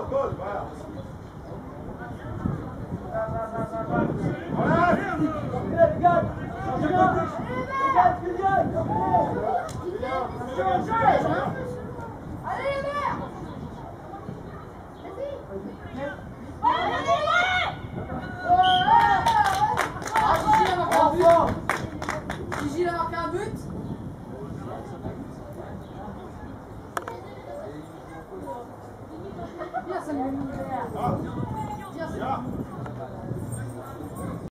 Gigi a marqué un but. Bien, ça me